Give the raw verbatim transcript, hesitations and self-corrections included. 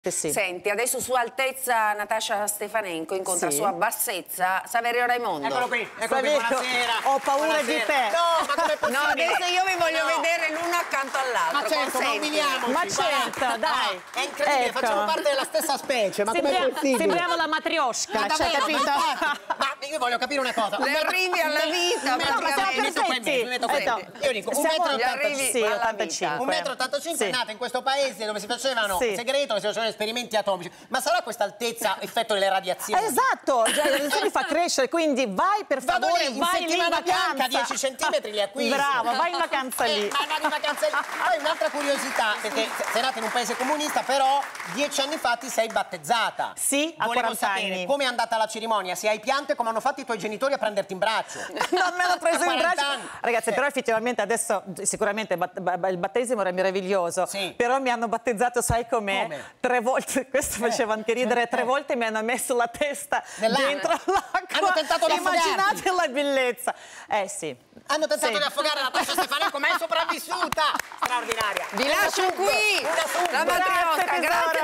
Sì. Senti, adesso Sua Altezza Natascia Stefanenko incontra Sì. Sua Bassezza Saverio Raimondo. Eccolo qui, eccolo qui, buonasera. Ho paura Buonasera. di te. No, ma come possibile? No, adesso io vi voglio No. vedere l'uno accanto all'altro. Ma certo, ma consentimi. umiliamoci. Ma certo, dai. È incredibile, Ecco. facciamo parte della stessa specie, ma com'è Sembria- possibile? sembriamo la matriosca, Ma cioè, davvero, capito? ma infatti, ma io voglio capire una cosa. Le arrivi alla vita, me- No, ma siamo praticamente. mi metto qua in mezzo, mi metto qua in perfetti. mezzo. Io dico, un Siamo- metro e Gli arrivi ottantacinque. Sì, alla ottantacinque. vita. Un metro e ottantacinque Sì. è nato in questo paese dove si facevano Sì. segreto, dove si facevano esperimenti atomici. Ma sarà questa altezza effetto delle radiazioni? Esatto, cioè, le radiazioni fa crescere, quindi vai per Vado favore, lì, in vai lì in settimana bianca, vacanza. dieci centimetri li acquisto. Brava, vai in vacanza Eh, lì. ma vado in vacanza lì. Poi un'altra curiosità, perché sei nata in un paese comunista, però dieci anni fa ti sei battezzata. Sì, a Volevo quaranta sapere anni. come è andata la cerimonia, se hai pianto e come hanno fatto i tuoi genitori a prenderti in braccio. Non me l'ho preso A in quaranta braccio. anni. Ragazzi, Sì. però effettivamente adesso sicuramente bat- ba- il battesimo era meraviglioso, Sì. però mi hanno battezzato, sai com'è? Come? Tre volte, questo faceva anche ridere, tre eh. volte mi hanno messo la testa Nell'acqua? dentro l'acqua. Hanno tentato di Immaginate la bellezza. Eh sì. Hanno tentato Sì. di affogare Natascia Stefanenko, ma è sopravvissuta! Straordinaria. Vi Una lascio sub, qui una sub. la matriosca, Grazie, grazie